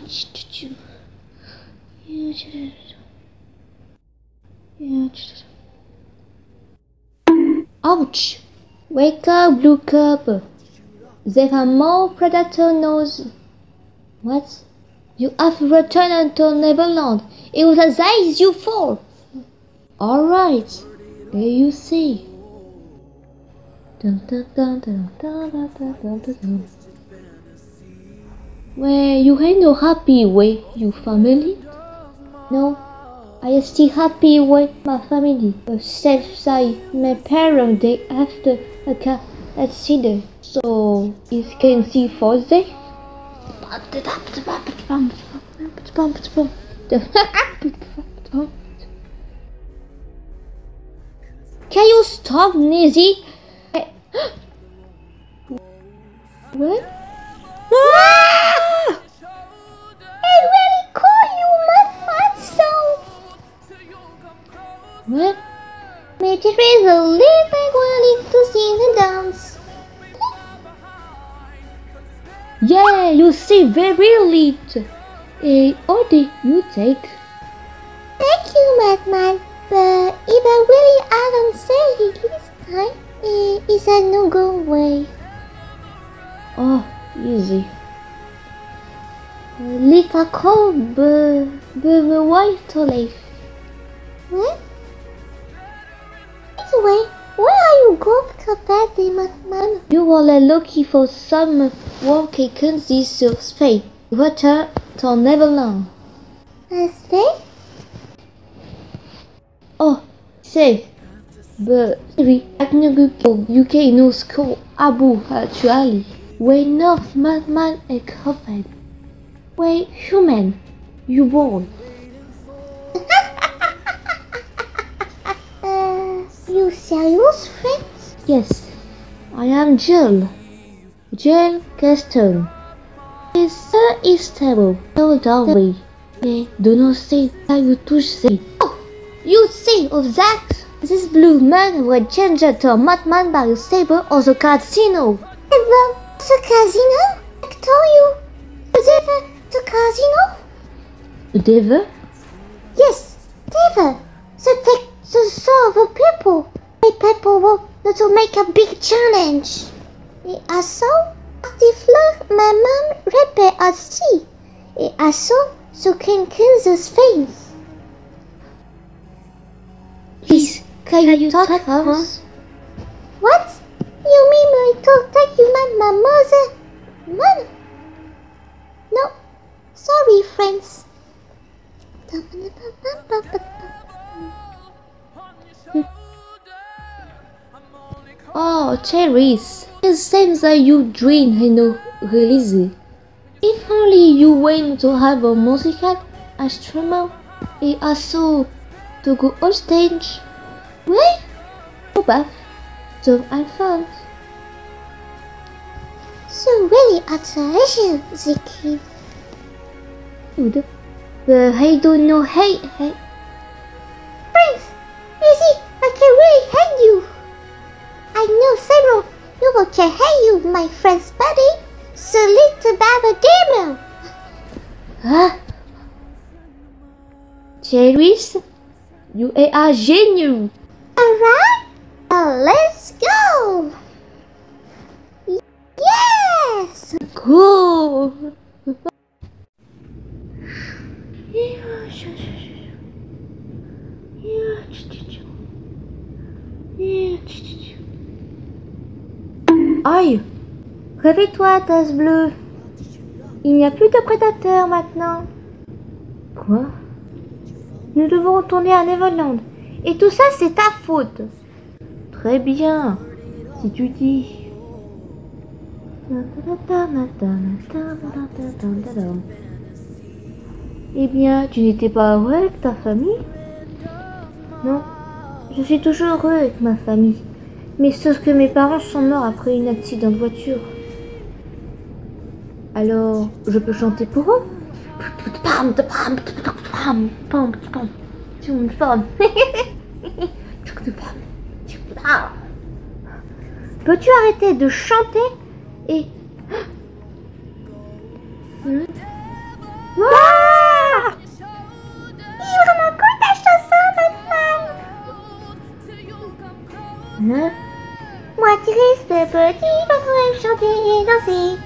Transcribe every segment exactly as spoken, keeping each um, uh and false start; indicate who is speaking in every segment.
Speaker 1: Ouch! Wake up, Blue Cup! There are more predator nose. What? You have returned to Neverland. It was as eyes you fall. All right, there you see. Dun, dun, dun, dun, dun, dun, dun, dun, dun, dun. Well, you ain't no happy way, you family. No, I am still happy with my family. But safe side, my parents they after a car accident, so it can see for them. Can you stop, Nizzy? What? Ah! It's really cool, you must so. What? Maybe there is a little willing to see the dance. Yeah, you see very late. Eh, what did you take? Thank you, Madman. But if I really haven't said it this time, eh, it's a no-go way. Oh, easy. Lika ko be be be wife to live. What? Anyway, where are you going to bed, Madman? You are lucky for some walking this sur space. Water to Neverland. A space? Oh, say, but oui, Agnaguko, U K no school Abu actually. Way North Madman a covered. Way human, you born. uh, you serious friends? Yes, I am Jill. Jill Gaston. His sir is stable. No Darby. They do not say how you touch them. Oh, you say of that? This blue man will change to Madman by a saber or the casino. Saber? The casino? I told you. The, the casino? The devil? Yes, devil. The take the soul of the people. The people want to make a big challenge. Et à ça, the flood my mom repair at sea. Et à ça, so can kill the face. Please, can, can you talk, talk us? What? You mean I talk that you meant my mother? Mother? No, sorry, friends. Oh, cherries. It seems that you dream, you know, release. If only you went to have a musical instrument and also to go on stage. Wait? Go back. So I found. So really attention, Ziki. Good. But I don't know hey hey. Friends, you see, I can really hate you. I know several people can hate you, my friend's buddy. So little Baba Demo. Huh? Cherries, you are a genius. Alright, uh, let's go. Yes. Cool. Aïe! Réveille-toi, tasse bleue. Il n'y a plus de prédateurs maintenant. Quoi? Nous devons retourner à Neverland. Et tout ça, c'est ta faute. Très bien, si tu dis. Eh bien, tu n'étais pas heureux avec ta famille? Non, je suis toujours heureux avec ma famille. Mais sauf que mes parents sont morts après un accident de voiture. Alors, je peux chanter pour eux? Peux-tu arrêter de chanter et... Hmm? Oh,
Speaker 2: petit, votre chanter et danser.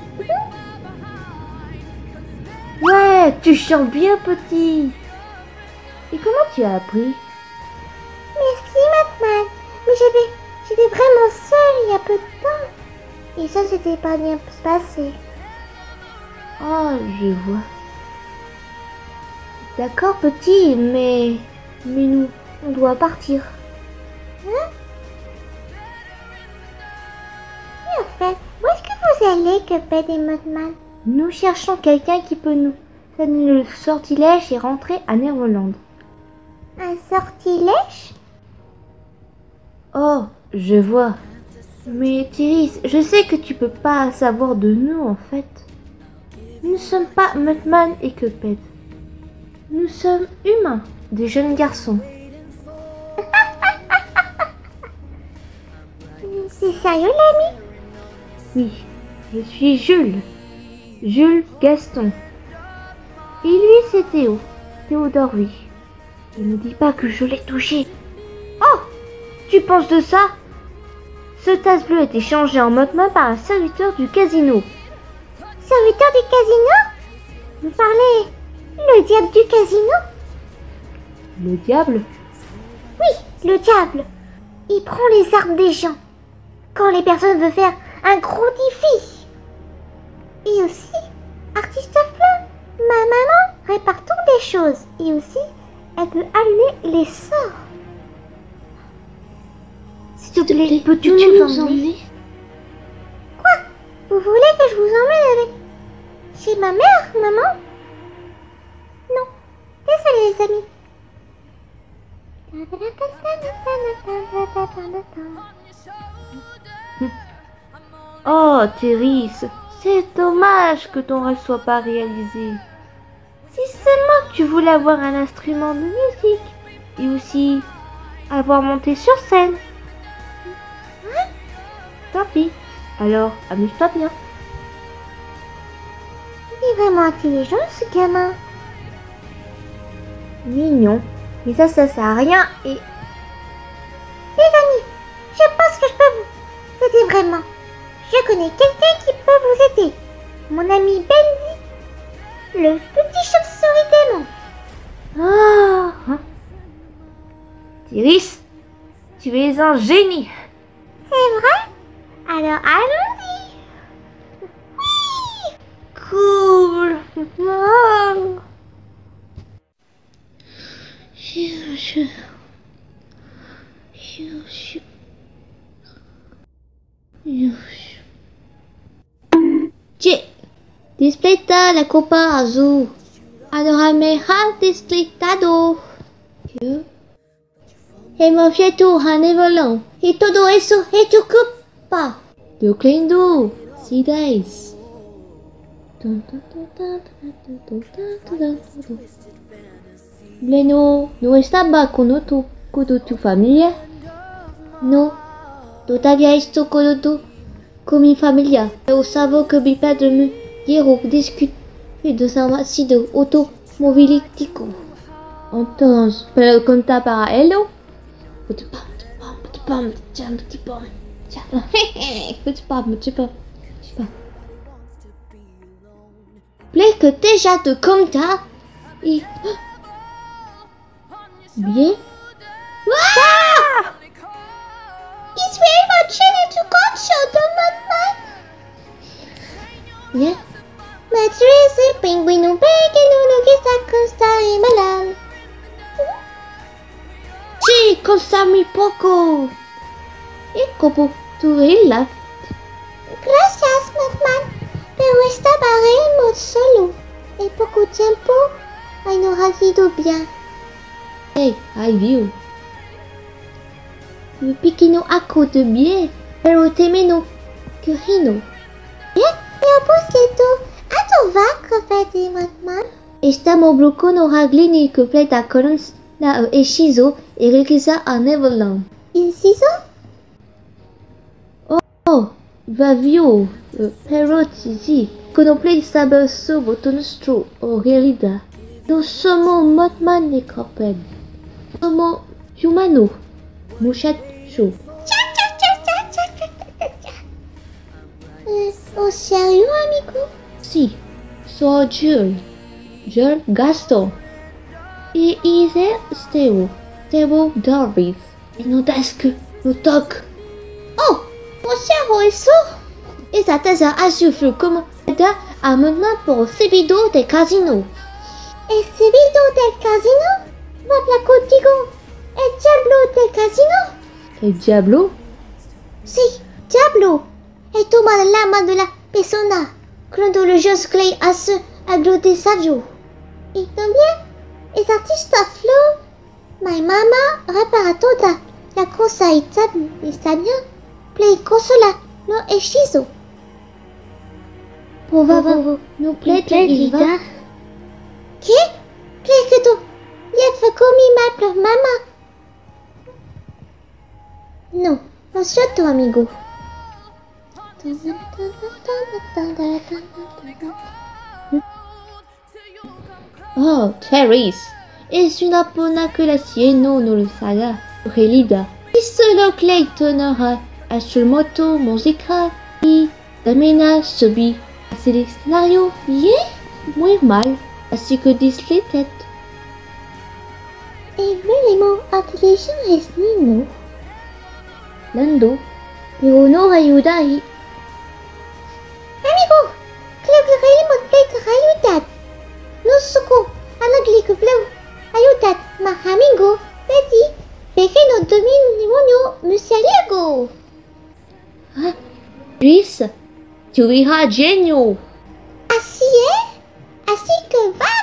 Speaker 1: Ouais, tu chantes bien, petit. Et comment tu as appris?
Speaker 2: Merci, Batman. Mais j'avais, j'étais vraiment seule il y a peu de temps. Et ça, c'était pas bien passé.
Speaker 1: Oh, je vois. D'accord, petit, mais... Mais nous, on doit partir.
Speaker 2: Hein? Et en fait, où est-ce que vous allez, Cuphead et Batman?
Speaker 1: Nous cherchons quelqu'un qui peut nous donner le sortilège et rentrer à Neverland.
Speaker 2: Un sortilège?
Speaker 1: Oh, je vois. Mais Thérèse, je sais que tu peux pas savoir de nous en fait. Nous ne sommes pas Batman et Cuphead. Nous sommes humains, des jeunes garçons.
Speaker 2: C'est sérieux, l'ami?
Speaker 1: Oui, je suis Jules. Jules Gaston. Et lui, c'est Théo. Théodore, oui. Et ne dis pas que je l'ai touché. Oh! Tu penses de ça? Ce tasse bleu a été changé en Batman par un serviteur du casino.
Speaker 2: Serviteur du casino? Vous parlez le diable du casino?
Speaker 1: Le diable?
Speaker 2: Oui, le diable. Il prend les armes des gens quand les personnes veulent faire un gros défi. Et aussi, artiste flamme, ma maman répare toutes les choses. Et aussi, elle peut allumer les sorts.
Speaker 1: S'il te plaît, peux-tu nous emmener?
Speaker 2: Quoi? Vous voulez que je vous emmène avec... chez ma mère, maman? Non. Désolé, les amis.
Speaker 1: Oh, Thérèse, c'est dommage que ton rêve soit pas réalisé. Si seulement tu voulais avoir un instrument de musique et aussi avoir monté sur scène.
Speaker 2: Hein?
Speaker 1: Tant pis. Alors, amuse-toi bien.
Speaker 2: Il est vraiment intelligent, ce gamin.
Speaker 1: Mignon. Mais ça, ça sert à rien et...
Speaker 2: Les amis, je pense que je peux vous... C'était vraiment... Je connais quelqu'un qui peut vous aider. Mon ami Bendy, le petit chauve-souris démon.
Speaker 1: Ah, hein. Thérèse, tu es un génie.
Speaker 2: C'est vrai? Alors allons-y. Oui.
Speaker 1: Cool. Oh. Che, displeta la copa azul. Allora me ha displetado. Hemos llegado a Neverland y todo eso es tu culpa. Yo creo, sí, guys. Bueno, ¿no estaba con tu, con tu familia? No, todavía estoy con, tu, con mi familia. Pero sabo que mi padre me quiero discutir de un accidente automovilístico. Entonces, ¿pero contar para él? Plaît que déjà te compta et... Bien.
Speaker 2: Wow! It's very much into God show, Batman.
Speaker 1: Bien.
Speaker 2: Matrice e pinguino pequeno que está consta y malal.
Speaker 1: Sí, costa muy poco. Y como tú relax.
Speaker 2: Gracias, Batman. Pero esta barremos solo. Y poco tiempo, ay no ha sido bien.
Speaker 1: Hey, I view. Le pequeño acorde bien, pero temeno que rino.
Speaker 2: Bien, yo busqué tú. A tu va, Cuphead y Batman.
Speaker 1: Estamos bloquando Raglini que plaît à Collins la hechizo et regresa a Neverland.
Speaker 2: Inciso?
Speaker 1: Oh, va vio, pero sí, cuando play saber sobre tu nostro o realidad. No somos Batman ni Cuphead. Somos humanos, muchacho.
Speaker 2: Cha cha cha cha cha cha cha. Au sérieux, amigo?
Speaker 1: Si, sono Jules. Jules Gaston. E is Steve. Steve Darvis. E non tasque, non toc.
Speaker 2: Oh, mon cher Roesso.
Speaker 1: Et ça t'a à suffire comme à maintenant pour ces vidéos des casinos.
Speaker 2: Et ces vidéos del casino? Habla contigo. El diablo del casino?
Speaker 1: El diablo?
Speaker 2: Sí, diablo. El toma el alma de la persona cuando los jeux clay a su agrodesarrollo. Y también es artista flow. Mi mamá repara toda la cosa y está bien. Play consola, no hechizo.
Speaker 1: Por favor, no play guitarra.
Speaker 2: ¿Qué? ¿Crees que tú ya fue con mi madre, mamá? No, no soy tu amigo.
Speaker 1: Oh, Teresa, es una pena que la cieno no lo haga realidad. Y solo Clay tonera a su moto musical y también subir hacia el escenario bien, muy mal, así que disfrutet.
Speaker 2: Es vraiment intelligent es niño.
Speaker 1: Lando, pero no ayuda ahí.
Speaker 2: Amigo, creo que queremos pedir ayuda. No suco, anagli que flow. Ayuda, ma amigo, Betty. Pequeño dominio murciélago.
Speaker 1: Ah, Luis, tu eras genio.
Speaker 2: Así es. Así que va.